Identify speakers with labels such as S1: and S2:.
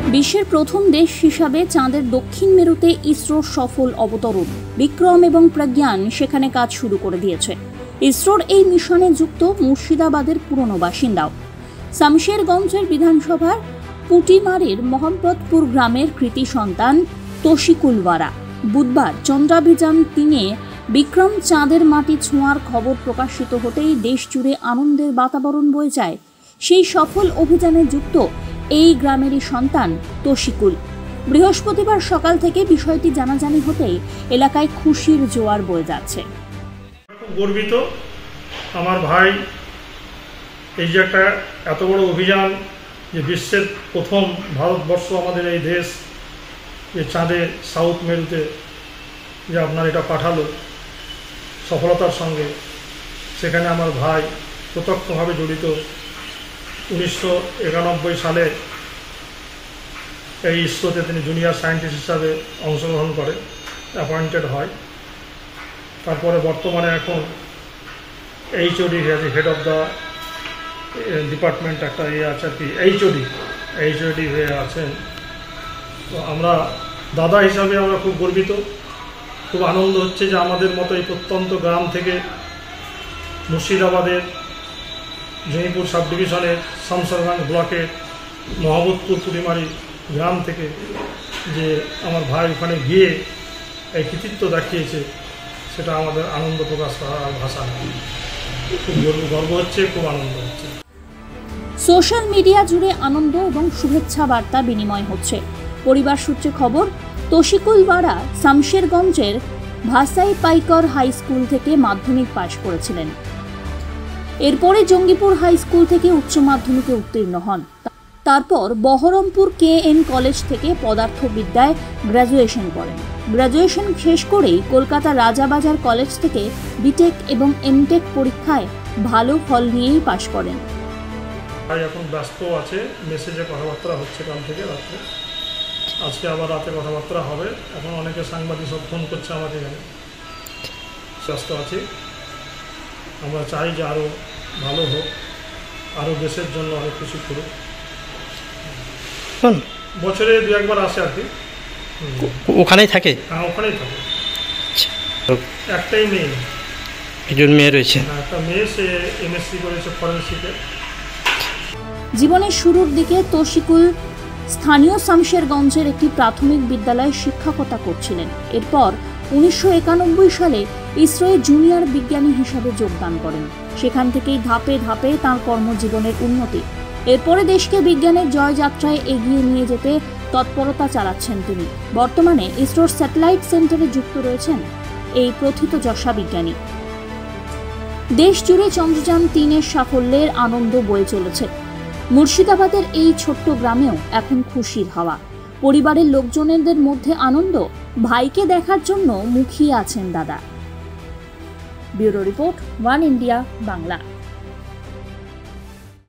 S1: বিশ্বের প্রথম দেশ হিসাবে চাঁদের দক্ষিণ মেরুতে ইসরোর সফল অবতরণ। বিক্রম এবং প্রজ্ঞান সেখানে কাজ শুরু করে দিয়েছে। ইসরোর এই মিশনে যুক্ত মুর্শিদাবাদের পুরনো বাসিন্দাও। শামশেরগঞ্জের বিধানসভার পুটিমারির মোহাম্মদপুর গ্রামের কৃতি সন্তান তৌশিকুল ওয়ারা বুধবার চন্দ্রাভিযান ৩-এ বিক্রম চাঁদের মাটি ছোঁয়ার খবর প্রকাশিত হতেই দেশ জুড়ে আনন্দের বাতাবরণ বয়ে যায়। সেই সফল অভিযানে যুক্ত এই গ্রামেরই সন্তান তৌশিকুল। বৃহস্পতিবার সকাল থেকে বিষয়টি জানাজানি হতেই এলাকায় খুশির জোয়ার বয়ে যাচ্ছে।
S2: খুব গর্বিত আমার ভাই, এই যে একটা এত বড় অভিযান, যে বিশ্বের প্রথম ভারতবর্ষ আমাদের এই দেশ যে চাঁদে সাউথ মেরুতে যে আপনার এটা পাঠালো সফলতার সঙ্গে, সেখানে আমার ভাই প্রত্যক্ষভাবে জড়িত। 1991 সালে এই ইসরোতে তিনি জুনিয়র সায়েন্টিস্ট হিসাবে অংশগ্রহণ করে অ্যাপয়েন্টেড হয়। তারপরে বর্তমানে এখন HOD হয়ে আছে, হেড অফ দ্য ডিপার্টমেন্ট একটা আছে আর কি, HOD হয়ে আছেন। তো আমরা দাদা হিসাবে আমরা খুব গর্বিত, খুব আনন্দ হচ্ছে যে আমাদের মতো এই প্রত্যন্ত গ্রাম থেকে মুর্শিদাবাদের জঙ্গিপুর সাব ডিভিশনের শামশেরগঞ্জ ব্লকের মোহাম্মদপুর পুটিমারি গ্রাম থেকে যে আমার ভাই ওখানে গিয়ে এই কৃতিত্ব দেখিয়েছে, সেটা আমাদের আনন্দ প্রকাশ করার ভাষা নেই। খুব গর্ব হচ্ছে, খুব আনন্দ হচ্ছে।
S1: সোশ্যাল মিডিয়া জুড়ে আনন্দ এবং শুভেচ্ছা বার্তা বিনিময় হচ্ছে। পরিবার সূত্রে খবর, তৌশিকুল ওয়ারা শামশেরগঞ্জের ভাসাই পাইকর হাই স্কুল থেকে মাধ্যমিক পাশ করেছিলেন। এরপরে জঙ্গিপুর হাই স্কুল থেকে উচ্চ মাধ্যমিকে উত্তীর্ণ হন। তারপর বহরমপুর KN কলেজ থেকে পদার্থবিদ্যায় গ্র্যাজুয়েশন করেন। গ্র্যাজুয়েশন শেষ করেই কলকাতা রাজাবাজার কলেজ থেকে বিটেক এবং এমটেক পরীক্ষায় ভালো ফল নিয়েই পাশ করেন।
S2: ভাই এখন ব্যস্ত আছে, মেসেজে কথাবার্তা হচ্ছে কাল থেকে রাত্রে, আজকে আবার রাতে কথাবার্তা হবে। এখন অনেকে সাংবাদিক সব ফোন করছে আমাকে, এখানে ব্যস্ত আছি। আমরা চাই যে আরও ভালো হোক, আরও দেশের জন্য অনেক কিছু করুক। বছরে 2-1বার আসে আর কি।
S3: ওখানেই থাকে?
S2: হ্যাঁ, ওখানেই থাকে। একটাই মেয়ে,
S3: একজন মেয়ে রয়েছে।
S2: একটা মেয়ে, সে MSc করেছে ফরেন্সিকে।
S1: জীবনের শুরুর দিকে তৌশিকুল স্থানীয় শামশেরগঞ্জের একটি প্রাথমিক বিদ্যালয়ে শিক্ষকতা করছিলেন। এরপর 1991 সালে ইসরোয়ে জুনিয়র বিজ্ঞানী হিসাবে যোগদান করেন। সেখান থেকেই ধাপে ধাপে তাঁর কর্মজীবনের উন্নতি। এরপরে দেশকে বিজ্ঞানের জয়যাত্রায় এগিয়ে নিয়ে যেতে তৎপরতা চালাচ্ছেন তিনি। বর্তমানে ইসরোর স্যাটেলাইট সেন্টারে যুক্ত রয়েছেন এই প্রথিতযশা বিজ্ঞানী। দেশ জুড়ে চন্দ্রযান 3-এর সাফল্যের আনন্দ বয়ে চলেছে। মুর্শিদাবাদের এই ছোট্ট গ্রামেও এখন খুশির হাওয়া। পরিবারের লোকজনদের মধ্যে আনন্দ, ভাইকে দেখার জন্য মুখিয়ে আছেন দাদা। Bureau report, one India Bangla.